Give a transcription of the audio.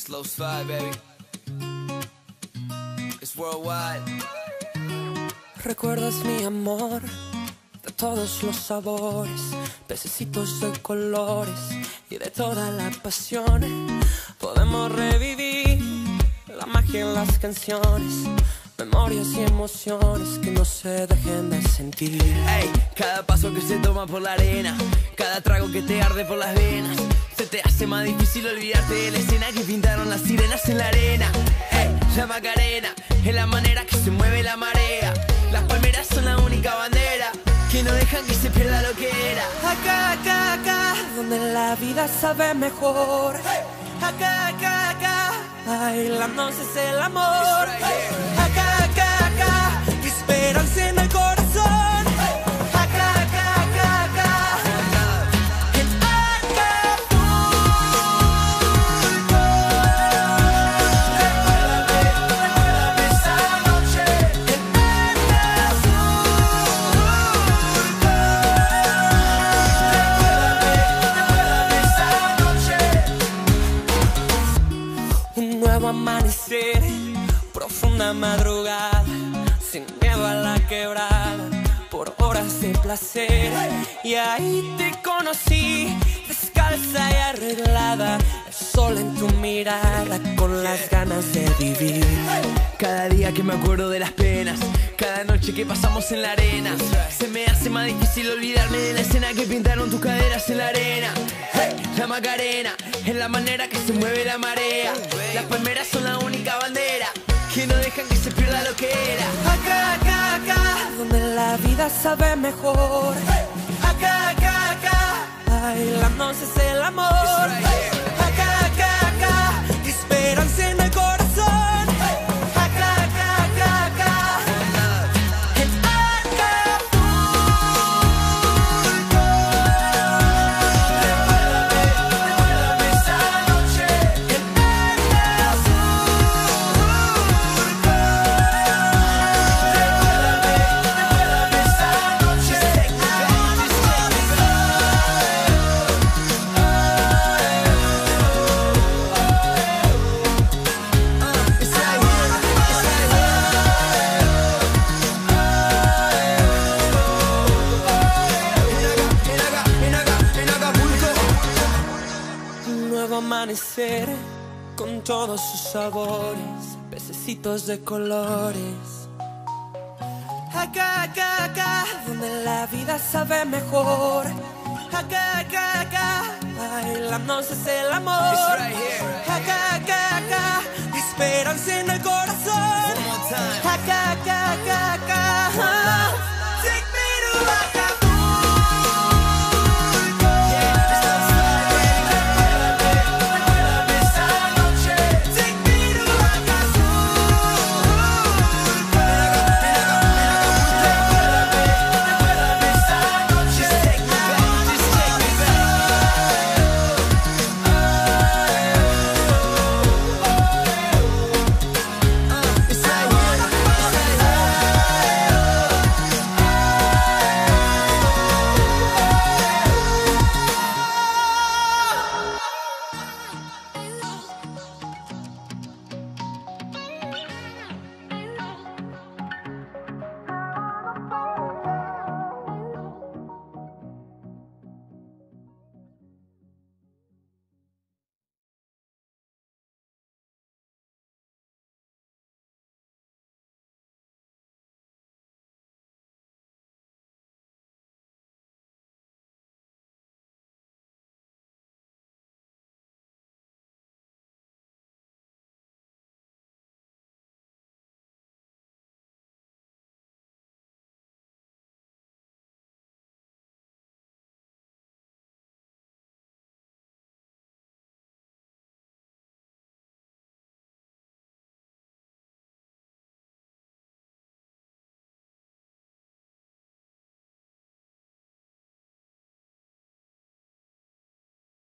Slow slide, baby. It's worldwide. Recuerdas mi amor de todos los sabores, pececitos de colores y de toda la pasión. Podemos revivir la magia en las canciones, memorias y emociones que no se dejen de sentir. Ey, cada paso que se toma por la arena, cada trago que te arde por las venas, se te hace más difícil olvidarte de la escena que pintaron las sirenas en la arena. Ey, la Macarena es la manera que se mueve la marea. Las palmeras son la única bandera que no dejan que se pierda lo que era. Acá, acá, acá, donde la vida sabe mejor. Acá, acá, acá, bailando es el amor. Acá, acá, acá, esperanza en el corazón. Acá, acá, acá, acá, en Acapulco. Recuérdame esa noche en Recuérdame esa noche. Un nuevo amanecer, profunda madrugada, sin miedo a la quebrada, por horas de placer. Y ahí te conocí, descalza y arreglada, el sol en tu mirada, con las ganas de vivir. Cada día que me acuerdo de las penas, cada noche que pasamos en la arena, se me hace más difícil olvidarme de la escena que pintaron tus caderas en la arena. Hey, la Macarena es la manera que se mueve la marea. Las palmeras son la única bandera que no dejan que se pierda lo que era. Acá, acá, acá, donde la vida sabe mejor. Acá, acá, acá, bailando es el amor. Acá, acá, acá, esperanza en el corazón. Acá, acá, acá, acá, en Acapulco. Recuérdame esa noche en Recuérdame esa noche. Un nuevo amanecer con todos sus sabores, pececitos de colores. Acá, acá, acá, donde la vida sabe mejor. Acá, acá, acá, bailando es el amor. Acá, acá, acá, esperanza en el corazón. Acá, acá, acá.